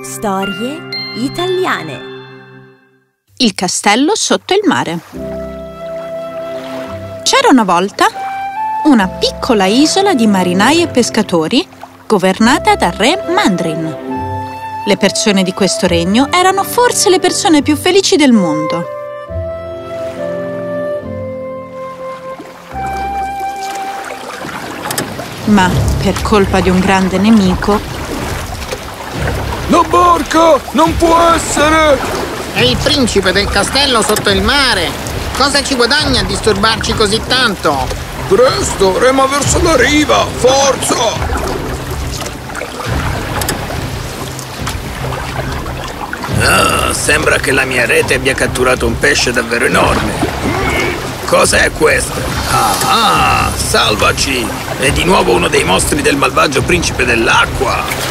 Storie italiane. Il castello sotto il mare. C'era una volta una piccola isola di marinai e pescatori governata dal re Mandrin. Le persone di questo regno erano forse le persone più felici del mondo. Ma per colpa di un grande nemico... La barca! Non può essere! È il principe del castello sotto il mare! Cosa ci guadagna a disturbarci così tanto? Presto, rema verso la riva! Forza! Sembra che la mia rete abbia catturato un pesce davvero enorme. Cos'è questo? Salvaci! È di nuovo uno dei mostri del malvagio principe dell'acqua!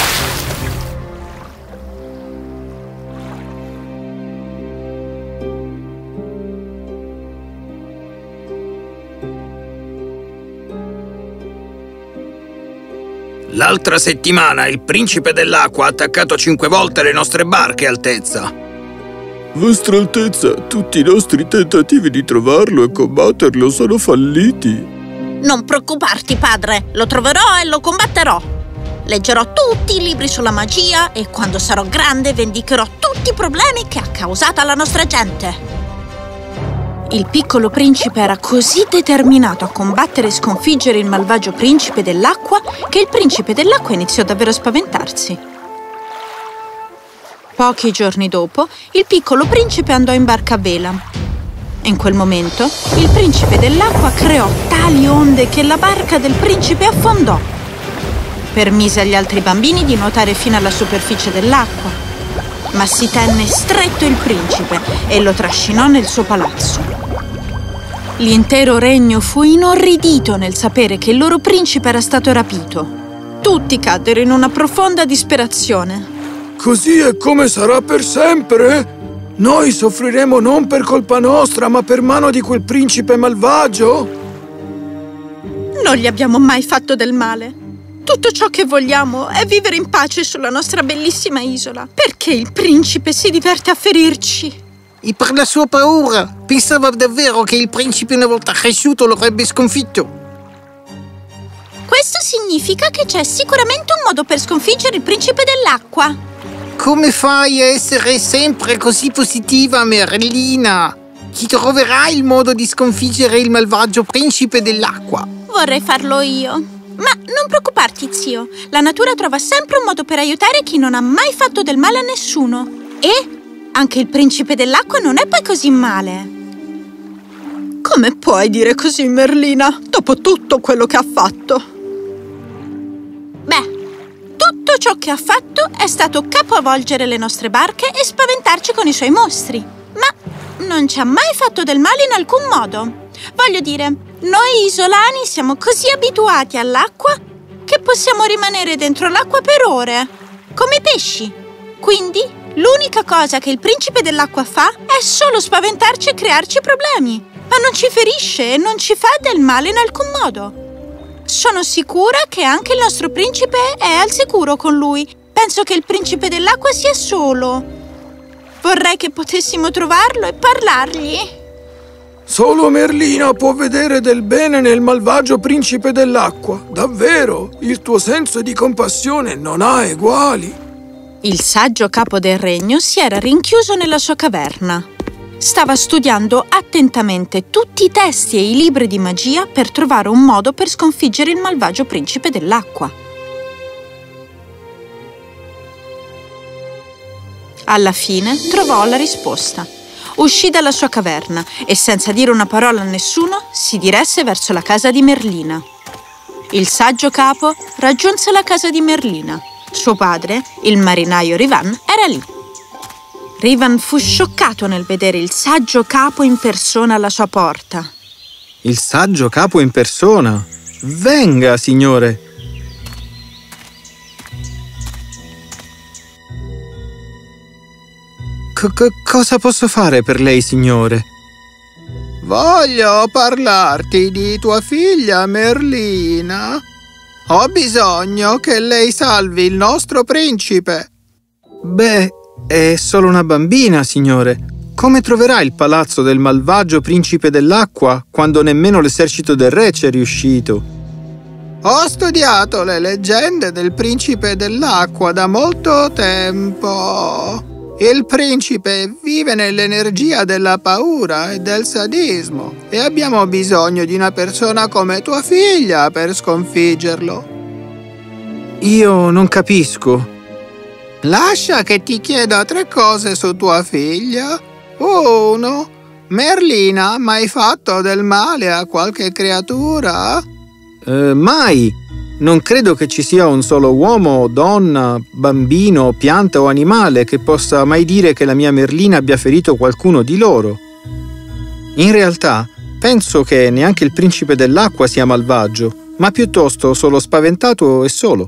L'altra settimana il principe dell'acqua ha attaccato 5 volte le nostre barche, Altezza. Vostra Altezza, tutti i nostri tentativi di trovarlo e combatterlo sono falliti. Non preoccuparti, padre, lo troverò e lo combatterò. Leggerò tutti i libri sulla magia e quando sarò grande vendicherò tutti i problemi che ha causato alla nostra gente. Il piccolo principe era così determinato a combattere e sconfiggere il malvagio principe dell'acqua che il principe dell'acqua iniziò davvero a spaventarsi. Pochi giorni dopo, il piccolo principe andò in barca a vela. In quel momento, il principe dell'acqua creò tali onde che la barca del principe affondò. Permise agli altri bambini di nuotare fino alla superficie dell'acqua, ma si tenne stretto il principe e lo trascinò nel suo palazzo. L'intero regno fu inorridito nel sapere che il loro principe era stato rapito. Tutti caddero in una profonda disperazione. Così è come sarà per sempre? Noi soffriremo non per colpa nostra, ma per mano di quel principe malvagio? Non gli abbiamo mai fatto del male. Tutto ciò che vogliamo è vivere in pace sulla nostra bellissima isola. Perché il principe si diverte a ferirci? E per la sua paura, pensava davvero che il principe una volta cresciuto lo avrebbe sconfitto. Questo significa che c'è sicuramente un modo per sconfiggere il principe dell'acqua. Come fai a essere sempre così positiva, Merlina? Chi troverà il modo di sconfiggere il malvagio principe dell'acqua? Vorrei farlo io. Ma non preoccuparti, zio. La natura trova sempre un modo per aiutare chi non ha mai fatto del male a nessuno. E anche il principe dell'acqua non è poi così male. Come puoi dire così, Merlina, dopo tutto quello che ha fatto? Beh, tutto ciò che ha fatto è stato capovolgere le nostre barche e spaventarci con i suoi mostri. Ma non ci ha mai fatto del male in alcun modo. Voglio dire, noi isolani siamo così abituati all'acqua che possiamo rimanere dentro l'acqua per ore, come i pesci. Quindi l'unica cosa che il principe dell'acqua fa è solo spaventarci e crearci problemi, ma non ci ferisce e non ci fa del male in alcun modo. Sono sicura che anche il nostro principe è al sicuro con lui. Penso che il principe dell'acqua sia solo. Vorrei che potessimo trovarlo e parlargli. Solo Merlina può vedere del bene nel malvagio principe dell'acqua. Davvero, il tuo senso di compassione non ha eguali. Il saggio capo del regno si era rinchiuso nella sua caverna. Stava studiando attentamente tutti i testi e i libri di magia per trovare un modo per sconfiggere il malvagio principe dell'acqua. Alla fine trovò la risposta. Uscì dalla sua caverna e senza dire una parola a nessuno si diresse verso la casa di Merlina. Il saggio capo raggiunse la casa di Merlina. Suo padre, il marinaio Rivan, era lì. Rivan fu scioccato nel vedere il saggio capo in persona alla sua porta. Il saggio capo in persona? Venga, signore! Cosa posso fare per lei, signore? Voglio parlarti di tua figlia Merlina. Ho bisogno che lei salvi il nostro principe. Beh, è solo una bambina, signore. Come troverà il palazzo del malvagio principe dell'acqua quando nemmeno l'esercito del re ci è riuscito? Ho studiato le leggende del principe dell'acqua da molto tempo. Il principe vive nell'energia della paura e del sadismo e abbiamo bisogno di una persona come tua figlia per sconfiggerlo. Io non capisco. Lascia che ti chieda 3 cose su tua figlia. 1. Merlina ha mai fatto del male a qualche creatura? Mai! Non credo che ci sia un solo uomo, donna, bambino, pianta o animale che possa mai dire che la mia Merlina abbia ferito qualcuno di loro. In realtà, penso che neanche il principe dell'acqua sia malvagio, ma piuttosto solo spaventato e solo.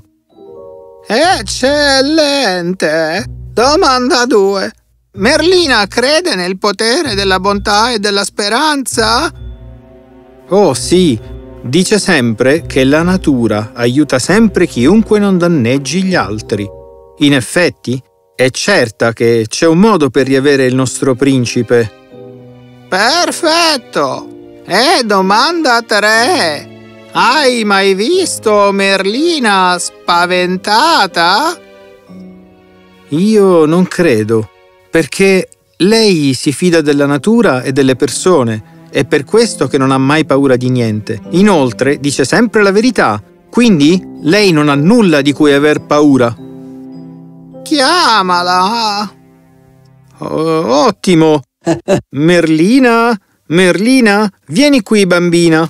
Eccellente! Domanda 2. Merlina crede nel potere della bontà e della speranza? Oh sì, dice sempre che la natura aiuta sempre chiunque non danneggi gli altri. In effetti, è certa che c'è un modo per riavere il nostro principe. Perfetto! E domanda 3. Hai mai visto Merlina spaventata? Io non credo, perché lei si fida della natura e delle persone. È per questo che non ha mai paura di niente. Inoltre, dice sempre la verità. Quindi, lei non ha nulla di cui aver paura. Chiamala! Ottimo! Merlina? Merlina? Vieni qui, bambina!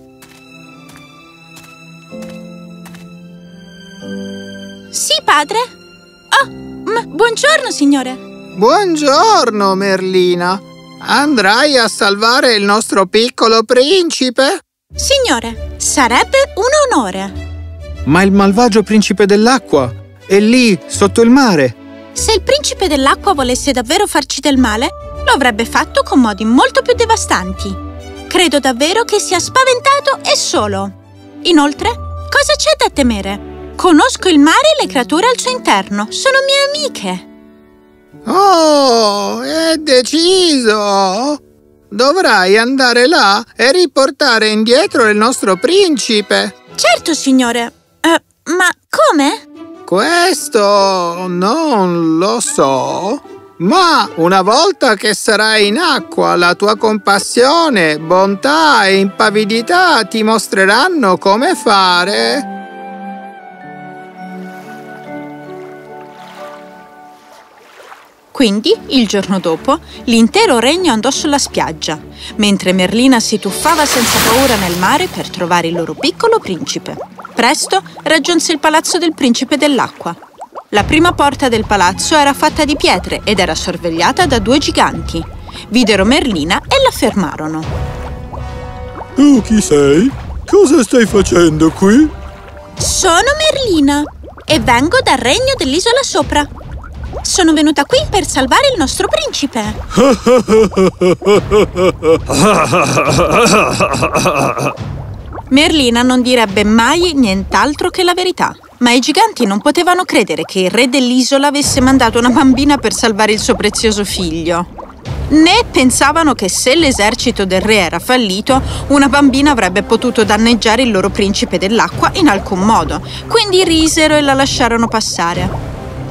Sì, padre? Oh, buongiorno, signore. Buongiorno, Merlina. Andrai a salvare il nostro piccolo principe? Signore, sarebbe un onore. Ma il malvagio principe dell'acqua è lì, sotto il mare. Se il principe dell'acqua volesse davvero farci del male, lo avrebbe fatto con modi molto più devastanti. Credo davvero che sia spaventato e solo. Inoltre, cosa c'è da temere? Conosco il mare e le creature al suo interno. Sono mie amiche. Oh, è deciso! Dovrai andare là e riportare indietro il nostro principe. Certo, signore. Ma come? Questo non lo so, ma una volta che sarai in acqua, la tua compassione, bontà e impavidità ti mostreranno come fare. Quindi, il giorno dopo, l'intero regno andò sulla spiaggia, mentre Merlina si tuffava senza paura nel mare per trovare il loro piccolo principe. Presto raggiunse il palazzo del principe dell'acqua. La prima porta del palazzo era fatta di pietre ed era sorvegliata da 2 giganti. Videro Merlina e la fermarono. Tu chi sei? Cosa stai facendo qui? Sono Merlina e vengo dal regno dell'isola sopra. Sono venuta qui per salvare il nostro principe. Merlina non direbbe mai nient'altro che la verità, ma i giganti non potevano credere che il re dell'isola avesse mandato una bambina per salvare il suo prezioso figlio. Né pensavano che se l'esercito del re era fallito, una bambina avrebbe potuto danneggiare il loro principe dell'acqua in alcun modo. Quindi risero e la lasciarono passare.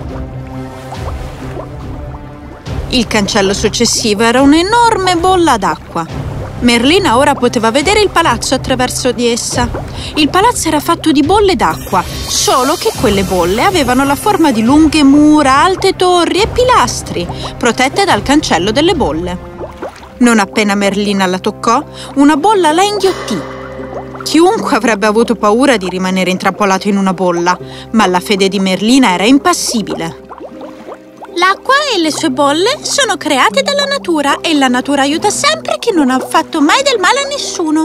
Il cancello successivo era un'enorme bolla d'acqua. Merlina ora poteva vedere il palazzo attraverso di essa. Il palazzo era fatto di bolle d'acqua, solo che quelle bolle avevano la forma di lunghe mura, alte torri e pilastri, protette dal cancello delle bolle. Non appena Merlina la toccò, una bolla la inghiottì. Chiunque avrebbe avuto paura di rimanere intrappolato in una bolla, ma la fede di Merlina era impassibile. L'acqua e le sue bolle sono create dalla natura e la natura aiuta sempre chi non ha fatto mai del male a nessuno.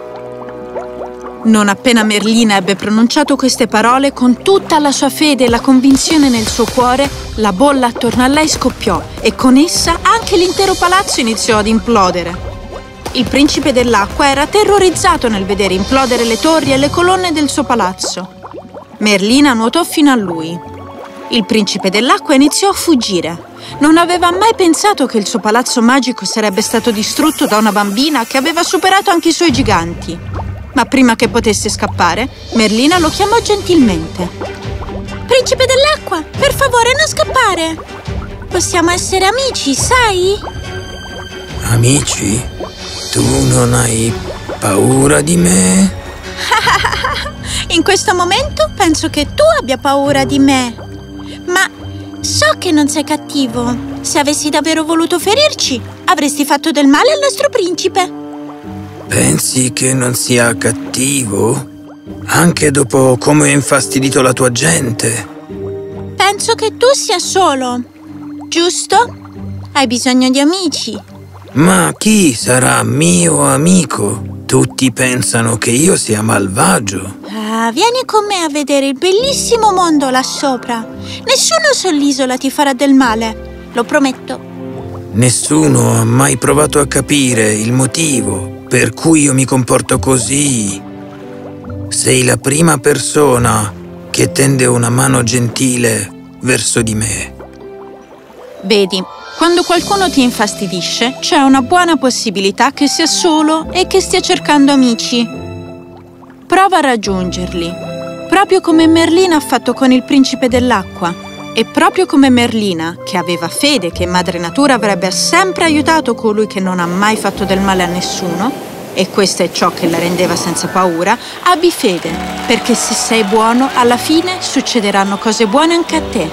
Non appena Merlina ebbe pronunciato queste parole, con tutta la sua fede e la convinzione nel suo cuore, la bolla attorno a lei scoppiò e con essa anche l'intero palazzo iniziò ad implodere. Il principe dell'acqua era terrorizzato nel vedere implodere le torri e le colonne del suo palazzo. Merlina nuotò fino a lui. Il principe dell'acqua iniziò a fuggire. Non aveva mai pensato che il suo palazzo magico sarebbe stato distrutto da una bambina che aveva superato anche i suoi giganti. Ma prima che potesse scappare, Merlina lo chiamò gentilmente. Principe dell'acqua, per favore non scappare! Possiamo essere amici, sai? Amici? Tu non hai paura di me? In questo momento penso che tu abbia paura di me. Ma so che non sei cattivo. Se avessi davvero voluto ferirci, avresti fatto del male al nostro principe. Pensi che non sia cattivo? Anche dopo come ho infastidito la tua gente? Penso che tu sia solo, giusto? Hai bisogno di amici. Ma chi sarà mio amico? Tutti pensano che io sia malvagio. Vieni con me a vedere il bellissimo mondo là sopra. Nessuno sull'isola ti farà del male, lo prometto. Nessuno ha mai provato a capire il motivo per cui io mi comporto così. Sei la prima persona che tende una mano gentile verso di me. Vedi, quando qualcuno ti infastidisce, c'è una buona possibilità che sia solo e che stia cercando amici. Prova a raggiungerli, proprio come Merlina ha fatto con il principe dell'acqua. E proprio come Merlina, che aveva fede che Madre Natura avrebbe sempre aiutato colui che non ha mai fatto del male a nessuno, e questo è ciò che la rendeva senza paura, abbi fede, perché se sei buono, alla fine succederanno cose buone anche a te.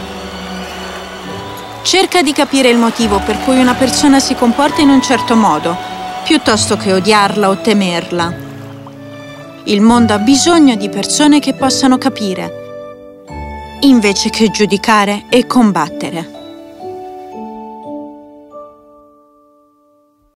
Cerca di capire il motivo per cui una persona si comporta in un certo modo, piuttosto che odiarla o temerla. Il mondo ha bisogno di persone che possano capire, invece che giudicare e combattere.